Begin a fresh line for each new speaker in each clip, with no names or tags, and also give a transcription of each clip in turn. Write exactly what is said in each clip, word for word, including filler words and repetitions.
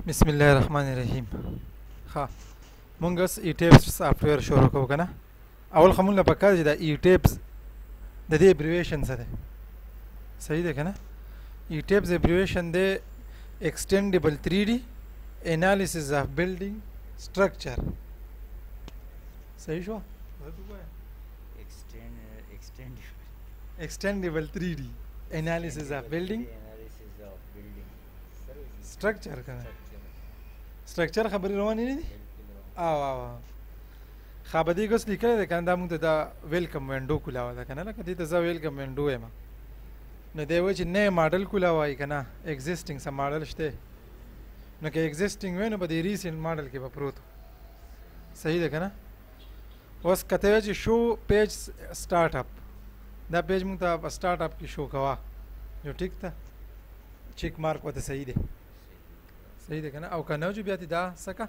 بسم الله الرحمن الرحیم. ها مونږ اوس ای ټیپس سافټویر شروع کوو کنه. اول خو مونږ له پکار چې دا ای ټیپس د دې ابریویشن څه ده. صحیح ده کنه. ای ټیپس ابریویشن ده extendable three D analysis of building structure. صحیح شو؟
extend extend
extendable three D analysis of building
analysis of building
structure کنه.
structure
structure خبرې روانې نه دي. او او خابدي ګس لیکل ده کنه. دا موږ ته دا ویلکم وینډو کولاوه ده کنه. لکه دې ته زه ویلکم وینډو یم. نو دی و چې نه ماډل کولاوای کنه. ایگزیسټینګ سم ماډل شته. نو که ایگزیسټینګ وینو په دې ریسنت ماډل کې به پروت. صحیح ده کنه. اوس کته چې شو پیج سٹارټ اپ دا پیج موږ ته په سٹارټ اپ کې شو کوا. جو ټیک ته چیک مارک وته صحیح ده. صحیح ده کنه. او کنه چې بیا دا سکه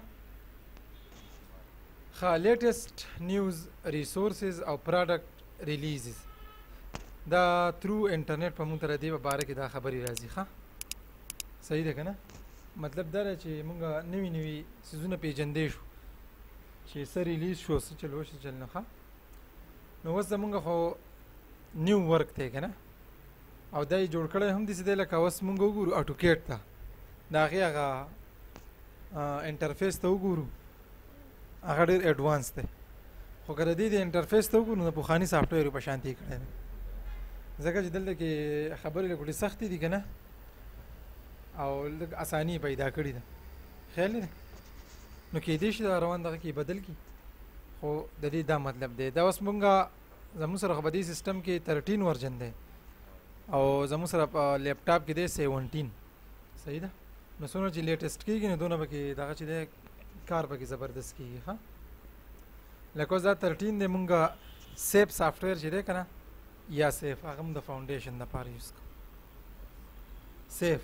خا لیټیسټ نیوز ریسورسز او پروډکټ ریلیزز دا تھرو انټرنیټ په مونږ تر دې په باره کې دا خبري راځي. ښه صحیح ده کنه. مطلب دا دی چې مونږ نوی نوی سيزونه پیژندې شو چې سر ریلیز شو څه چلو شي چل نه. ښه نو اوس زمونږ خو نیو ورک دی کنه. او دا یې جوړ کړی هم داسې دی لکه اوس مونږ وګورو اټوکیټ ته د هغې هغه انټرفیس ته وګورو هغه ډېر ایډوانس دی. خو که د دې د انټرفیس ته وګورو نو پخواني سافټویر په شانتي کړی دی. ځکه چې دلته کې خبرې لږ ډېرې سختې دي که نه او لږ اساني پیدا کړې ده. خیال دی نو کیدای شي دا روان دغه کې بدل کړي. خو د دې دا مطلب دی دا اوس مونږ زموږ سره خو په دې سیسټم کې تھرټین ورژن دی او زموږ سره په لیپټاپ کې دی سیونټین. صحیح ده. نو څومره چې لیټسټ کېږي نو دونه پکې دغه چې دی کار پکې زبردست کېږي. ښه لکه اوس دا تھرټین دی مونږ سیف سافټویر چې دی که نه یا سیف هغه هم د فاونډیشن دپاره یوز کوو. سیف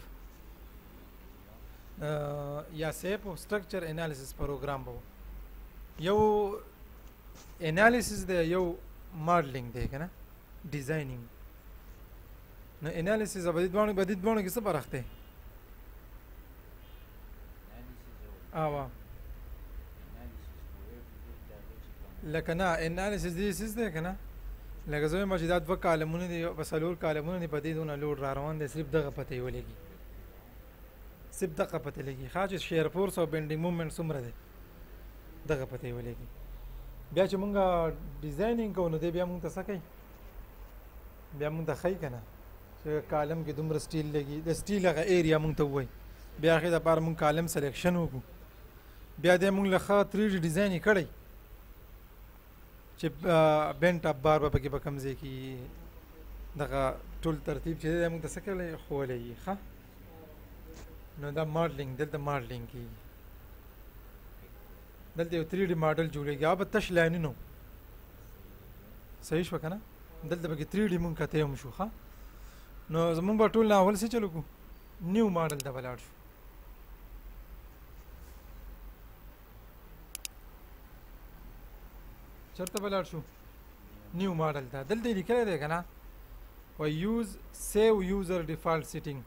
یا سیف او سټرکچر انالیسس پروګرام به یو انالیسس دی یو ماډلینګ دی که نه ډیزاینینګ. نو انالیسس او بدې دواړو بدې دواړو کې څه فرق دی؟ او لکه نه انالیسس دې سیس دی که نه لکه زه وایم چې دا دوه کالمونه دي په څلور کالمونه دي په دې دونه لوډ را روان دی صرف دغه پته یې ولګي صرف دغه پته لګي. ښه چې شیر فورس او بینډینګ موومنټ څومره دی دغه پته یې ولګي. بیا چې مونږ ډیزاینینګ کوو نو دی بیا مونږ ته څه کوي بیا مونږ ته ښایي که نه چې کالم کې دومره سټیل لګي د سټیل هغه ایریا مونږ ته ووایي. بیا هغې دپاره مونږ کالم سلیکشن وکړو. بیا دی مونږ له ښه تھری ډي ډیزاین یې کړی چې بینټ اپ بار به پکې به کوم ځای کې دغه ټول ترتیب چې دی مونږ ته څه کړی ښوولی یي. ښه نو دا ماډلینګ دلته ماډلینګ کېږي. دلته یو تھری ډي ماډل جوړېږي هغه به تش لاینونه صحیح شوه که نه. دلته پکې تھری ډي مونږ کتی هم شو. ښه نو زمونږ به ټول نه اول څه چلو کړو نیو ماډل ته به لاړ شو. چېرته به لاړ شو نیو ماډل ته. دلته یې لیکلی دی که نه و یوز سیو یوزر ډیفالټ سیټینګ.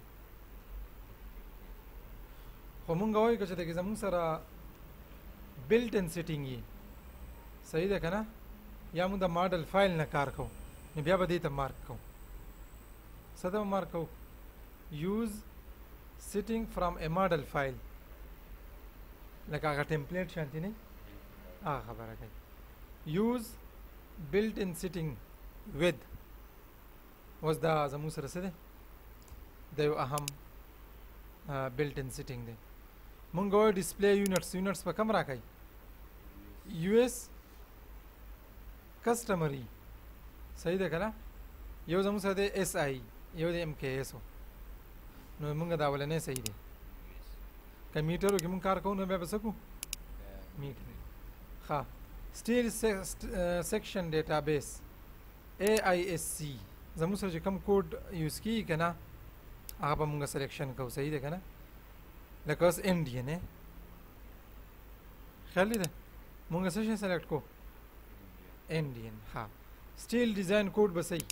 خو مونږ وایو که چې دغې زمونږ سره بلټ ان سیټینګ یي صحیح ده که نه یا مونږ د ماډل فایل نه کار کوو نو بیا به دې ته مارک کوو. څه ته به مارک کوو یوز سیټینګ فرام ا ماډل فایل لکه هغه ټمپلیټ شانتي نه هغه خبره کوي. یوز بلټ ان سیټینګ ود اوس دا زموږ سره څه دی دا یو اهم بلټ ان سیټینګ دی. مونږ وایو ډسپلی یونټس یونټس په کم راکوي یو ایس کسټمري. صحیح ده که نه. یو زموږ سره دی ایس آی یو دی ایم کې ایس او نو مونږ دا اولنی صحیح دی. که میټرو کې مونږ کار کوو نو بیا به څه کوو میټر. ښه سټیل سیکشن ډیټابیس ای آی ایس سی زموږ سره چې کوم کوډ یوز کېږي که نه هغه به مونږ سلیکشن کوو. صحیح ده که نه. لکه اوس انډین یې خیال دی مونږ څه شی سلیکټ کوو انډین. ها سټیل ډیزاین کوډ به صحیح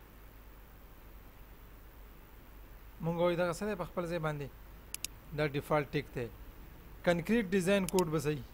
مونږ وایو دغه څه دی په خپل ځای باندې دا ډیفالټ ټیک دی. کنکریټ ډیزاین کوډ به صحیح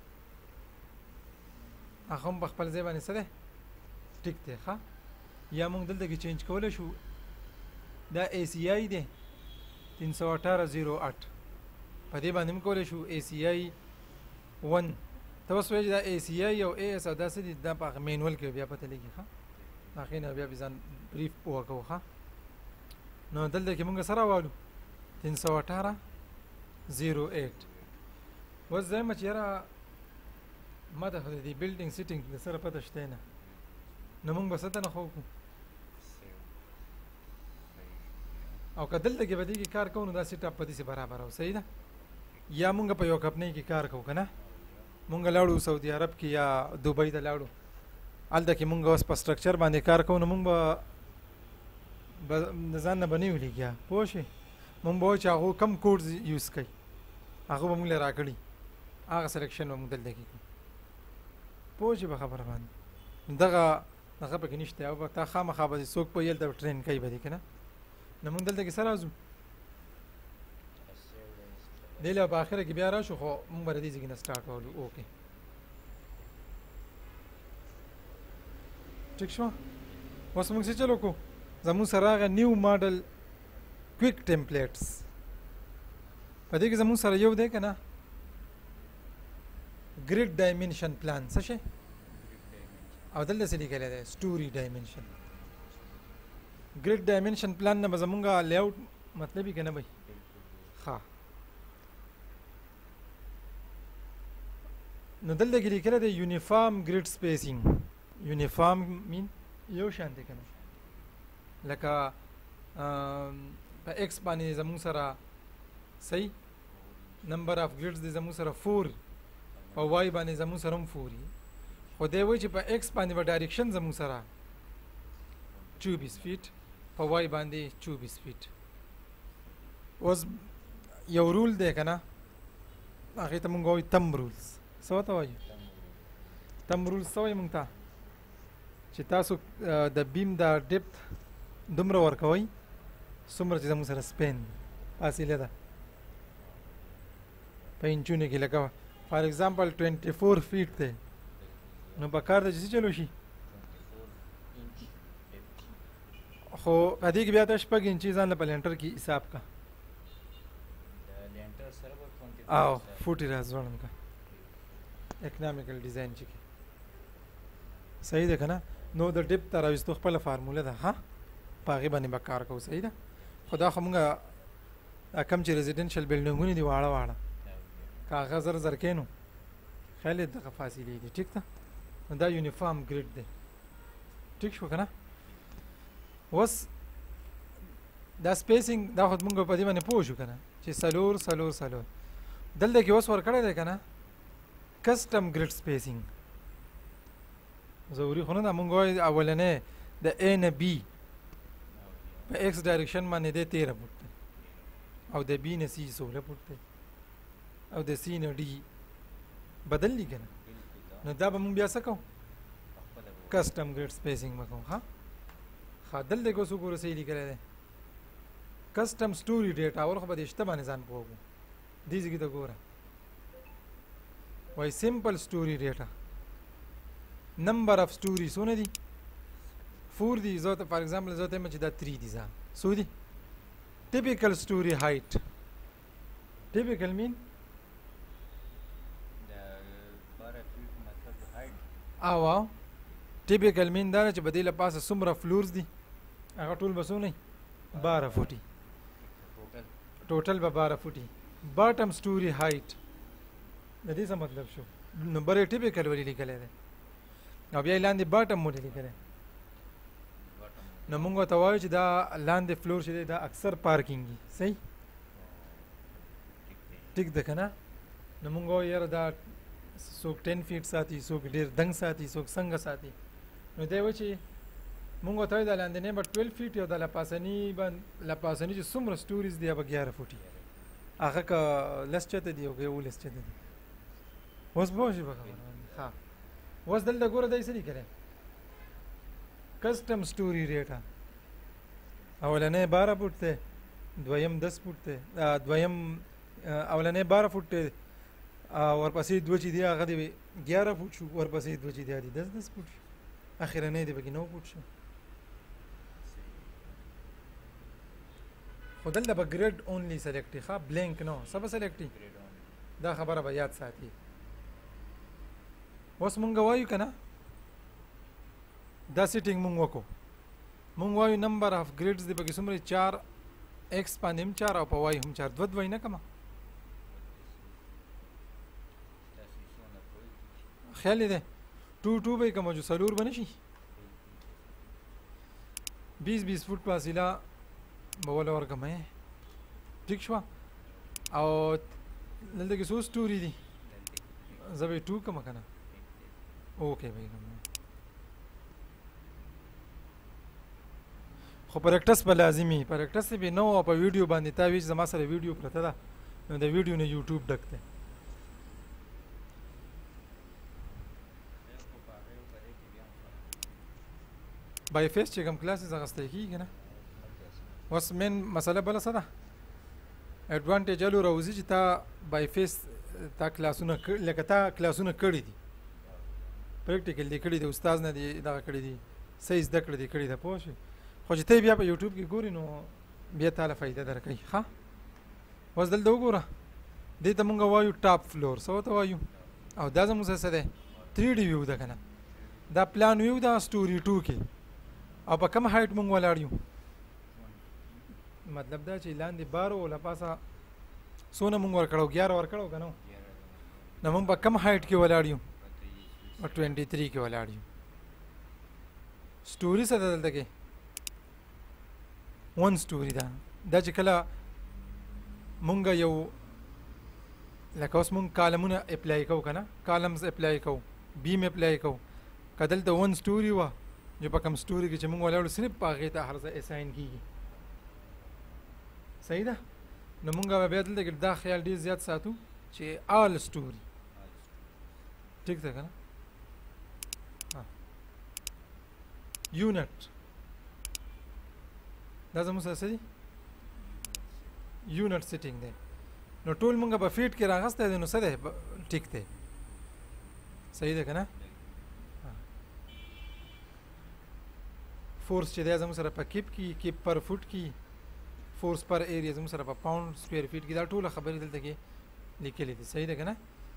هغه هم په خپل ځای باندې څه دی ټیک دی ښه یا موږ دلته کې چینج کولی شو دا اے سی آئی دی تین سو اٹھارہ زیرو آٹھ په دې باندې موږ کولی شو اے سی آئی ون ته اوس وایي چې دا اے سی آئی او اے ایس او داسې دي دا په هغه مینول کې بیا پته لګي ښه هغې نه بیا به ځان بریف پوه کوو ښه نو دلته کې موږ سره راوالو تین سو اٹھارہ زیرو ایٹ اوس زه یم چې یاره ما ته خو د دې بلډینګ سیټینګ د سره پته شته نه نو موږ به څه ته نه خو وکړو او که دلته کې به دې کې کار کوو نو دا سیټ اپ په دې سې برابر او صحیح ده یا موږ په یو کمپنۍ کې کار کوو که نه مونږ لاړو سعودي عرب کې یا دوبۍ ته لاړو هلته کې مونږ اوس په سټرکچر باندې کار کوو نو مونږ به د ځان نه به نه ولیږیا پوه شوې مونږ به وایو چې هغو کم کوډز یوز کوي هغه به مونږ له راکړي هغه سلیکشن به مونږ دلته کې کوو پوه شوې په خبره باندې دغه هغه پکې نشته او به تا خامخا به څوک به هلته ټرین کوي به دې که نه نو مونږ دلته کې څه راځو دې له په آخره کې بیا راشو خو مونږ به د دې ځای کې نه سټارټ کولو اوکې ټیک شوه اوس مونږ څه چلو کوو زمونږ سره راغی نیو ماډل کویک ټمپلیټس په دې کې زمونږ سره یو دی که نه ګریډ ډایمنشن پلان څه شی او دلته څه لیکلی دی سټوري ډایمنشن ګریډ ډایمنشن پلان نه به زمونږ لیاوټ مطلب یې که نه بھائی ښه نو دلته کې لیکلی دی یونیفارم ګریډ سپیسینګ یونیفارم مین یو شان دی که نه لکه په ایکس باندې زمونږ سره صحیح نمبر آف ګریډز دی زمونږ سره فور په وای باندې زمونږ سره هم فور وي خو دی وایي چې په ایکس باندې به ډایرکشن زمونږ سره چوبیس فیټ په وای باندې چوبیس فیټ اوس یو رول دی که نه هغې ته مونږ وایو تم رولز څه ورته وایو تم رولز څه وایي مونږ ته چې تاسو د بیم دا ډیپت دومره ورکوئ څومره چې زموږ سره سپین فاصله ده په انچونو کې لکه فار ایگزامپل ټوینټي فور فیټ دی نو په کار ده چې څه چلو شي خو په دې کې بیا ته شپږ انچي ځان له په لینټر کې حساب کا او فوټ یې راځوړم کا اکنامیکل ډیزاین چې کې صحیح ده که نه نو د ډیپ ته راویستو خپله فارموله ده ښه په هغې باندې به کار کوو صحیح ده خو دا خو مونږ کم چې ریزیډنشل بلډینګونه دي واړه واړه که هغه زر زر کینو خیال یې دغه فاصلې دي ټیک ده نو دا یونیفارم ګریډ دی ټیک شو که نه اوس دا سپیسینګ دا خو مونږ په دې باندې پوه شو که نه چې څلور څلور څلور دلته کې اوس ورکړی دی که نه کسټم ګریډ سپیسینګ ضروري خو نه ده مونږ وایو اولنی د اے نه بي په ایکس ډایرکشن باندې دی تیره فوټ دی او د بي نه سی سوله فوټ دی او د سی نه ډي بدل دي که نه نو دا به مونږ بیا څه کوو کسټم ګریډ سپیسینګ به کوو ښه ښه دلته کې اوس وګوره صحیح لیکلی دی کسټم سټوري ډیټا اور خو به دې شته باندې ځان پوه کړو دې ځای کې ته ګوره وایي سمپل سټوري ډیټا نمبر آف سټوري څونه دي فور دي زه ته فار ایگزامپل زه ته یم چې دا تھری دي ځه څو دي ټیپیکل سټوري هایټ ټیپیکل مین او او ټیپیکل مین دا چې به دې له پاسه څومره فلورز دي هغه ټول به څونه باره فوټي ټوټل به باره فوټي باټم سټوري هایټ د دې څه مطلب شو نمبر یې ټیپیکل ولې لیکلی دی او بیا یې لاندې باټم ولې لیکلی نو مونږ ورته وایو چې دا لاندې فلور چې دی دا اکثر پارکینګ وي صحیح ټیک ده که نه نو مونږ وایو یاره دا څوک ټین فیټ ساتي څوک ډېر دنګ ساتي څوک څنګه ساتي نو دی وایي چې مونږ ورته وایو دا لاندنی به ټویلو فیټ او دا لپاسني به لپاسني چې څومره سټوریز دي هغه به ګیاره فوټي هغه که لس چته دي او که یولس چته دي اوس پوه شي په خبره باندې ښه اوس دلته ګوره دی څه لیکلی کسټم سټوري ډیټا اولنی باره فوټ دی دویم دس فوټ دی دویم اولنی باره فوټ دی ورپسې دوه چې دی هغه دی ګیاره فوټ شو، ورپسې دوه چې دی دس دس فوټ شو، اخرنی دی پکې نو فوټ شو. خو دلته به ګریډ اونلی سلیکټي ښه بلینک نو څه به سلیکټي دا خبره به یاد ساتي. اوس مونږ وایو که نه دا سیټینګ مونږ وکړو، مونږ وایو نمبر آف ګریډز دی پکې څومره چار ایکس باندې هم چار او په وای هم چار دوه دوه یې نه کمه خیال یې دی ټو ټو به یې کمه جو څلور به نه شي بیس بیس فوټ فاصله به وله ورکړم ټیک شوه. او دلته کې څو ستوري دي زه به یې ټو کړم که نه اوکې به یې کړم. خو پریکټس به لازمي پریکټس به نه و په ویډیو باندې تا وی چې زما سره ویډیو پرته ده نو د ویډیو نه یوټیوب ډک دی. بای فیس چې کوم کلاسز اخیستی کېږي نه اوس مین مسله بله څه ده اډوانټیج الو راوځي چې تا بای فیس تا کلاسونه لکه تا کلاسونه کړي دي پریکټیکل دي کړي دي استاد نه دي دغه کړي دي صحیح زده کړي دي کړي ده پوه شئ. خو چې ته بیا په یوټیوب کې ګورې نو بیا تاله فایده درکوي. ښه اوس دلته وګوره دې ته مونږ وایو ټاپ فلور څه ورته وایو او دا زموږ سره څه دی تھری ډي ویو ده که نه دا پلان ویو ده سټوري ټو کې او په کم هایټ مونږ ولاړ یو مطلب دا چې لاندې بارو او له پاسه څونه مونږ ورکړو ګیاره ورکړو که نه نو مونږ په کم هایټ کې ولاړ یو په ټوینټي تھری کې ولاړ یو. سټوري څه ده دلته کې ون سټوري ده دا چې کله مونږ یو لکه اوس مونږ کالمونه اپلای کوو که نه کالمز اپلای کوو بیم اپلای کوو که دلته ون سټوري وه جو په کوم سټوري کې چې مونږ ولاړو صرف په هغې ته هر ځای اساین کېږي صحیح ده. نو مونږ به بیا دلته کې دا خیال ډېر زیات ساتو چې آل سټوري ټیک ده که نه یونټ دا زموږ سره څه دي یونټ سیټینګ دی نو ټول مونږ به فیټ کې راغستی دی نو څه دی ټیک دی صحیح ده که نه. فورس چې دی زموږ سره په کیپ کې کیپ پر فوټ کې فورس پر ایریا زموږ سره په پاونډ سکویر فیټ کې دا ټوله خبرې دلته کې لیکلې دي صحیح ده که نه.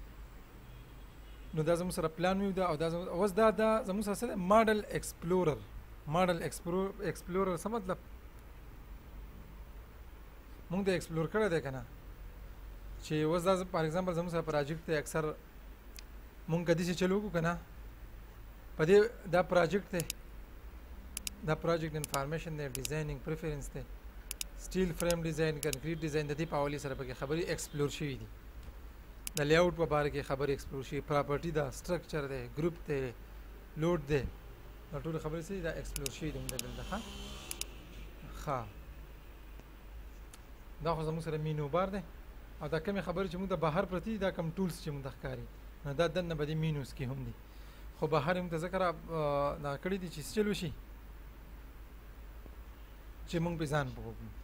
نو دا زموږ سره پلان ویو ده او دا اوس دا دا زموږ سره څه دی ماډل ایکسپلورر ماډل ایکسپلورر څه مطلب مونږ د ایکسپلور کړی دی که نه چې اوس دا فار ایگزامپل زموږ سره پراجیکټ دی اکثر مونږ که داسې چلو وکړو که نه په دې دا پراجیکټ دی دا پراجیکټ انفارمیشن دی ډیزاینینګ پریفرنس دی سټیل فریم ډیزاین کنکریټ ډیزاین د دې په حوالې سره پکې خبرې ایکسپلور شوي دي د لی آوټ په باره کې خبرې ایکسپلور شوي پراپرټي ده سټرکچر دی ګروپ دی لوډ دی دا ټولې خبرې څه دي دا ایکسپلور شوي دي مونږ دلته ښه ښه دا خو زموږ سره مینو بار دی او دا کمې خبرې چې مونږ د بهر پرتې دي دا کم ټولس چې مونږ ته ښکاري نو دا دننه به دې مینوس کې هم دي خو بهر یې مونږ ته ځکه را دا کړي دي چې څه چل وشي چې مونږ پې ځان پوه کړو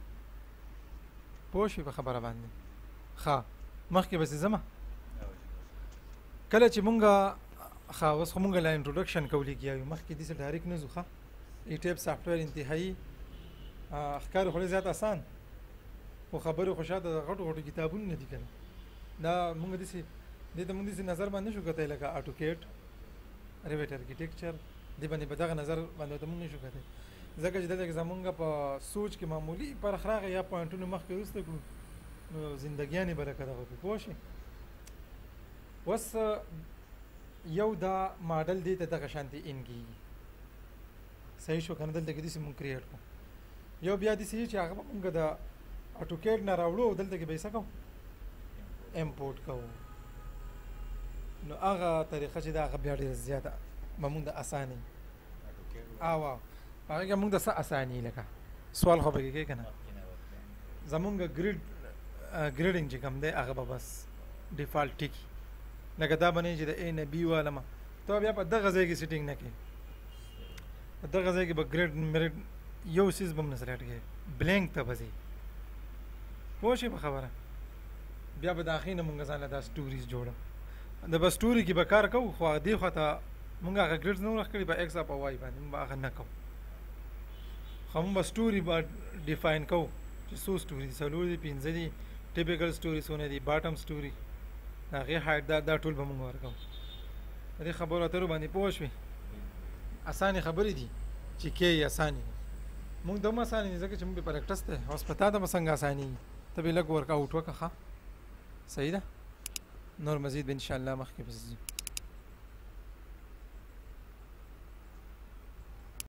پوه شوې په خبره باندې ښه مخکې پسې ځمه کله چې مونږ ښه اوس خو مونږ لا انټروډکشن کوو لګیا یو مخکې داسې ډایرکټ نه ځو ښه ای ټایپ سافټویر انتهایي ښکاري خو ډېر زیات اسان خو خبرې خو شاته د غټو غټو کتابونه نه دي که نه دا مونږ داسې دې ته مونږ داسې نظر باندې نه شو کتی لکه اټوکیټ ریویټ ارکیټیکچر دې باندې به دغه نظر باندې ته مونږ نه شو کتی ځکه چې دلته کې زمونږ په سوچ کې معمولي فرق راغی یا پوینټونه مخکې وروسته کړو نو زندګیانې به لکه دغه کړو پوه شئ. اوس یو دا ماډل دې ته دغه شانتې ان کېږي صحیح شو که نه دلته کې داسې مونږ کریټ کړو یو بیا داسې چې هغه به مونږ د اټوکیټ نه راوړو او دلته کې به یې څه کوو امپورټ کوو نو هغه طریقه چې دا هغه بیا ډېره زیاته به مونږ د اساني او او هغه کې مونږ د څه اساني لکه سوال خو پکې کوي که نه زمونږ ګریډ ګریډینګ چې کوم دی هغه به بس ډیفالټ ټیکي لکه دا به نه چې د اے نه بي والمه ته بیا په دغه ځای کې سیټینګ نه کوې په دغه ځای کې به ګریډ میریډ یو سیز به هم نه سلیکټ کوې بلینک ته به ځې پوه شئ په خبره بیا به د هغې نه مونږ ځان له دا سټوریز جوړو د به سټوري کې به کار کوو خو دې خوا ته مونږ هغه ګریډز نه ورکړي په ایکس په وای باندې مونږ به هغه نه کوو خو مونږ به سټوري به ډیفاین کوو چې څو سټوري دي څلور دي پنځه دي ټیپیکل سټوري څونه دي باټم سټوري د هغې هایټ دا دا ټول به مونږ ورکوو په دې خبرو اترو باندې پوه شوې اسانې خبرې دي چې کې یې اسانې دي مونږ د هم اسانې دي ځکه چې مونږ پې پریکټس دی اوس په تا ته به څنګه اسانې وي ته به لږ ورک آوټ وکړه ښه صحیح ده نور مزید به انشاءالله مخکې به ځو